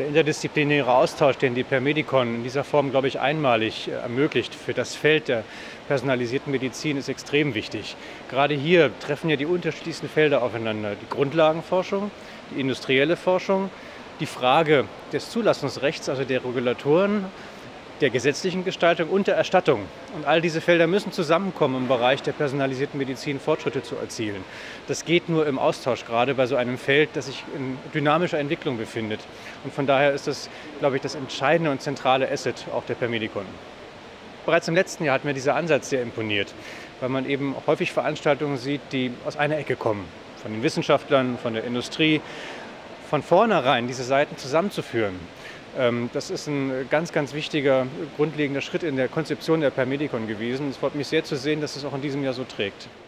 Der interdisziplinäre Austausch, den die Permedicon in dieser Form, glaube ich, einmalig ermöglicht für das Feld der personalisierten Medizin, ist extrem wichtig. Gerade hier treffen ja die unterschiedlichsten Felder aufeinander. Die Grundlagenforschung, die industrielle Forschung, die Frage des Zulassungsrechts, also der Regulatoren, der gesetzlichen Gestaltung und der Erstattung. Und all diese Felder müssen zusammenkommen im Bereich der personalisierten Medizin, Fortschritte zu erzielen. Das geht nur im Austausch, gerade bei so einem Feld, das sich in dynamischer Entwicklung befindet. Und von daher ist das, glaube ich, das entscheidende und zentrale Asset auch der Permedicon. Bereits im letzten Jahr hat mir dieser Ansatz sehr imponiert, weil man eben häufig Veranstaltungen sieht, die aus einer Ecke kommen. Von den Wissenschaftlern, von der Industrie, von vornherein diese Seiten zusammenzuführen. Das ist ein ganz, ganz wichtiger, grundlegender Schritt in der Konzeption der Permedicon gewesen. Es freut mich sehr zu sehen, dass es auch in diesem Jahr so trägt.